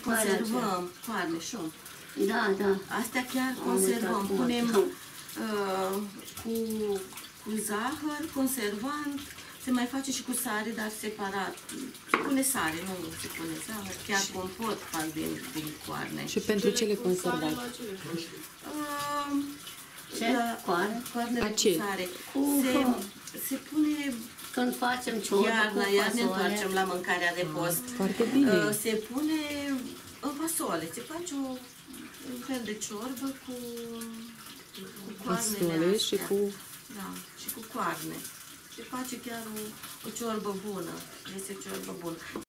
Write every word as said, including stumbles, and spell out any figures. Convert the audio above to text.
conservăm coarne, șum. Da, da. Astea chiar conservăm. Punem uh, cu, cu zahăr, conservant, se mai face și cu sare, dar separat. Se pune sare, nu se pune zahăr. Chiar compot fac din, din coarne. Și pentru ce le conservați? Uh, Ce? Coarne? Coarnele cu Ace. sare. Cu Se, se pune când facem ciorbă iarna, cu iar ne fasole. întoarcem la mâncarea de post. Foarte bine. Uh, se pune în fasole, se face o, un fel de ciorbă cu, cu coarnele Fasole astea. și cu... Da, și cu coarne. Se face chiar o, o ciorbă bună, este ciorbă bună.